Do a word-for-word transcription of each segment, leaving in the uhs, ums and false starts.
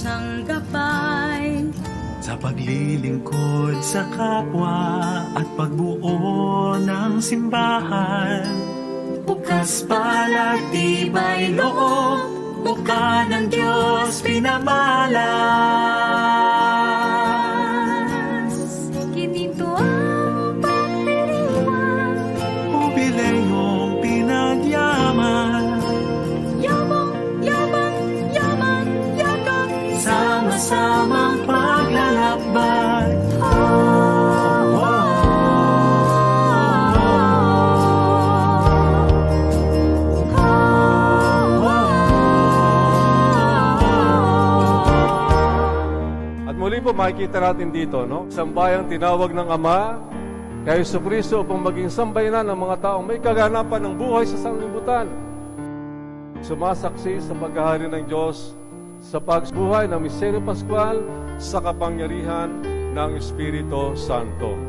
isang gabay sa paglilingkod sa kapwa at pagbuo ng simbahan. Bukas palad, tibay loob, buka ng Diyos pinamalas. Gininto ang pagdiriwang, jubileyong pinagyaman, yabang, yabang, yaman, yakap, sama-samang paglalakbay. Muli po makikita natin dito, no? Isang bayang tinawag ng Ama kay Jesucristo upang maging sambayanan ng mga taong may kaganapan ng buhay sa sanlibutan. Sumasaksi sa paghahari ng Diyos sa pagbuhay ng Misteryo Pascual sa kapangyarihan ng Espiritu Santo.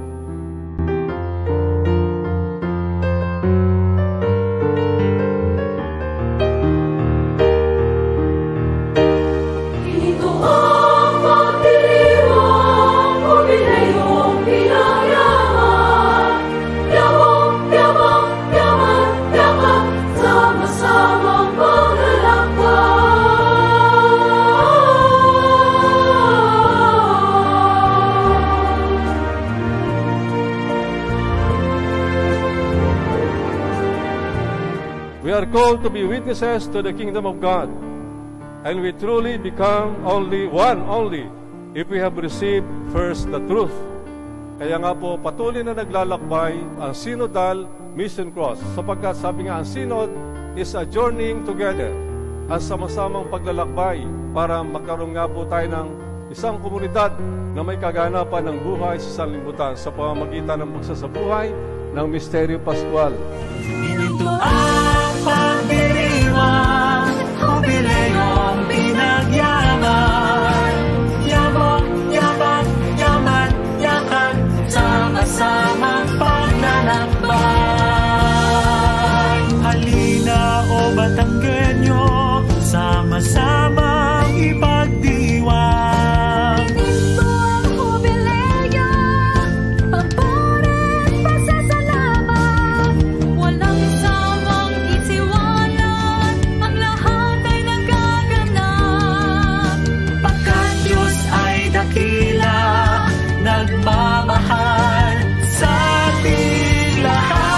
We are called to be witnesses to the kingdom of God, and we truly become only one only if we have received first the truth. Kaya nga po patuloy na naglalakbay ang Synodal Mission Cross, sapagkat sabi nga ang Synod is a journeying together, ang sama-samang paglalakbay para magkaroon nga po tayo ng isang komunidad na may kaganapan ng buhay sa sanlibutan sa pamamagitan ng magsasabuhay ng Misteryo Pascual. Ito ang pagdiriwang, jubileyong pinagyaman, yabang, yabang, yaman, yakan, sama-samang paglalakbay. Halina o Batanggenyo, sama-samang ipagdiwang. Ito ang jubileyo, pampurit, pasasalamat, walang isamang isiwanan, ang lahat ay nagaganap. Pagkat Diyos ay dakila, nagmamahal sa ating lahat.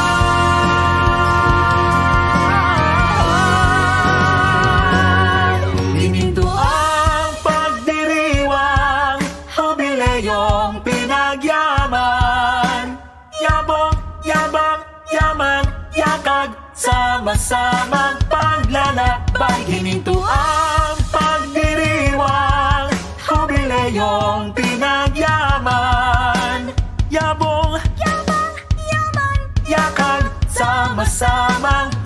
Ininto ang pagdiriwang, jubileyong pinagyaman, yabang, yabang, yaman, yakag, sama-samang paglalakbay. Ininto ang pagdiriwang, jubileyong pinagyaman, yabong, Yaman, yaman, yakag, sama-samang